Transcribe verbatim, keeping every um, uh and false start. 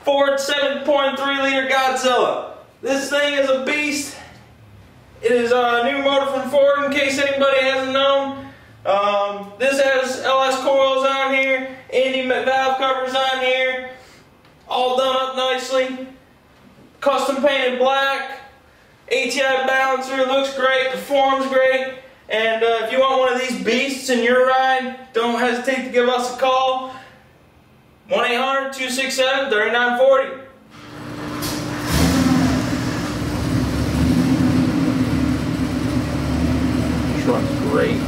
Ford seven point three liter Godzilla. This thing is a beast. It is a new motor from Ford, in case anybody hasn't known. Um, this has L S coils on here, Indy valve covers on here, all done up nicely. Custom painted black, A T I balancer, looks great, performs great. And uh, if you want one of these beasts in your ride, don't hesitate to give us a call. one eight hundred, two six seven, three nine four zero. Truck's great.